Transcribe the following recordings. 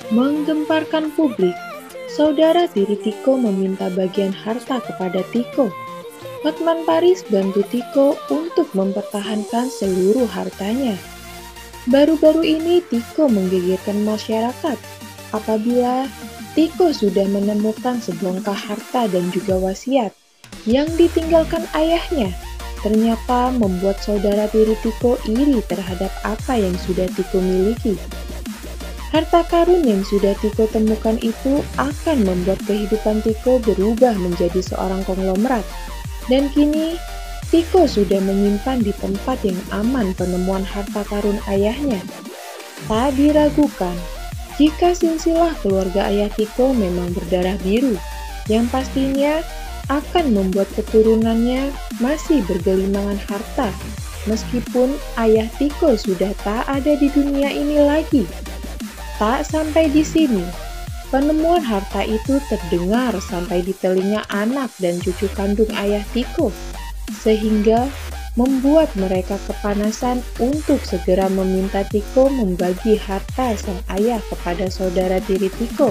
Menggemparkan publik, saudara tiri Tiko meminta bagian harta kepada Tiko. Hotman Paris bantu Tiko untuk mempertahankan seluruh hartanya. Baru-baru ini Tiko menggegerkan masyarakat apabila Tiko sudah menemukan sebongkah harta dan juga wasiat yang ditinggalkan ayahnya. Ternyata membuat saudara tiri Tiko iri terhadap apa yang sudah Tiko miliki. Harta karun yang sudah Tiko temukan itu akan membuat kehidupan Tiko berubah menjadi seorang konglomerat. Dan kini, Tiko sudah menyimpan di tempat yang aman penemuan harta karun ayahnya. Tak diragukan, jika silsilah keluarga ayah Tiko memang berdarah biru, yang pastinya akan membuat keturunannya masih bergelimangan harta, meskipun ayah Tiko sudah tak ada di dunia ini lagi. Tak sampai di sini, penemuan harta itu terdengar sampai di telinga anak dan cucu kandung ayah Tiko, sehingga membuat mereka kepanasan untuk segera meminta Tiko membagi harta sang ayah kepada saudara tiri Tiko.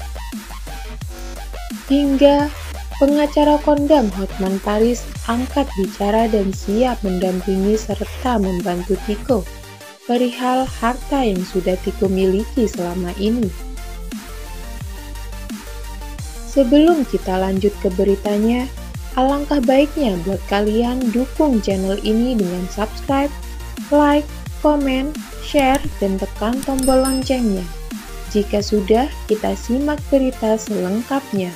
Hingga pengacara kondang Hotman Paris angkat bicara dan siap mendampingi serta membantu Tiko perihal harta yang sudah Tiko miliki selama ini. Sebelum kita lanjut ke beritanya, alangkah baiknya buat kalian dukung channel ini dengan subscribe, like, komen, share, dan tekan tombol loncengnya. Jika sudah, kita simak berita selengkapnya.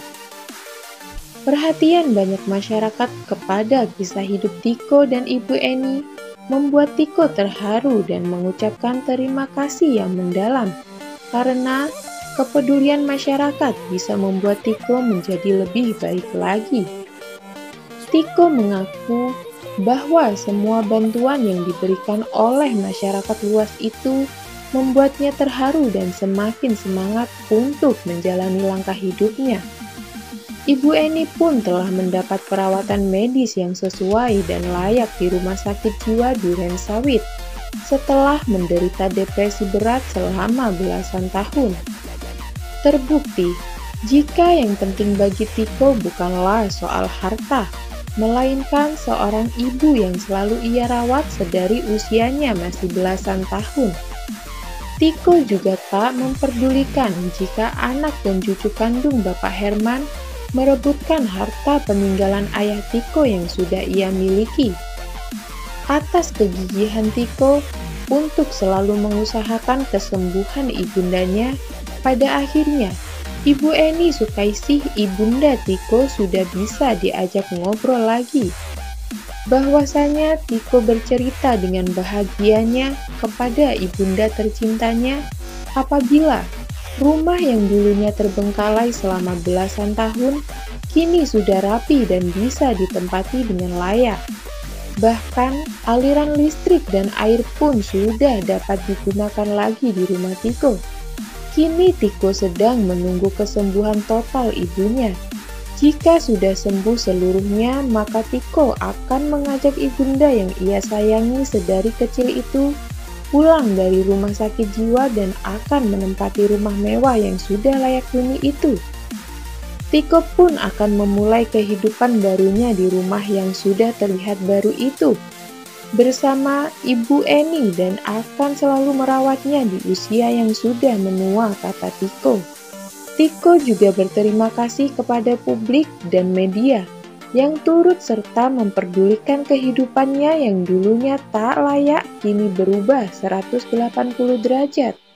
Perhatian banyak masyarakat kepada kisah hidup Tiko dan Ibu Eni membuat Tiko terharu dan mengucapkan terima kasih yang mendalam, karena kepedulian masyarakat bisa membuat Tiko menjadi lebih baik lagi. Tiko mengaku bahwa semua bantuan yang diberikan oleh masyarakat luas itu membuatnya terharu dan semakin semangat untuk menjalani langkah hidupnya. Ibu Eni pun telah mendapat perawatan medis yang sesuai dan layak di Rumah Sakit Jiwa Duren Sawit setelah menderita depresi berat selama belasan tahun. Terbukti, jika yang penting bagi Tiko bukanlah soal harta, melainkan seorang ibu yang selalu ia rawat sedari usianya masih belasan tahun. Tiko juga tak memperdulikan jika anak dan cucu kandung Bapak Herman merebutkan harta peninggalan ayah Tiko yang sudah ia miliki. Atas kegigihan Tiko untuk selalu mengusahakan kesembuhan ibundanya, pada akhirnya Ibu Eni Sukaisih ibunda Tiko sudah bisa diajak ngobrol lagi. Bahwasanya Tiko bercerita dengan bahagianya kepada ibunda tercintanya apabila rumah yang dulunya terbengkalai selama belasan tahun, kini sudah rapi dan bisa ditempati dengan layak. Bahkan, aliran listrik dan air pun sudah dapat digunakan lagi di rumah Tiko. Kini Tiko sedang menunggu kesembuhan total ibunya. Jika sudah sembuh seluruhnya, maka Tiko akan mengajak ibunda yang ia sayangi sedari kecil itu pulang dari rumah sakit jiwa dan akan menempati rumah mewah yang sudah layak huni itu. Tiko pun akan memulai kehidupan barunya di rumah yang sudah terlihat baru itu bersama Ibu Eni dan akan selalu merawatnya di usia yang sudah menua, kata Tiko. Tiko juga berterima kasih kepada publik dan media yang turut serta memperdulikan kehidupannya yang dulunya tak layak kini berubah 180 derajat.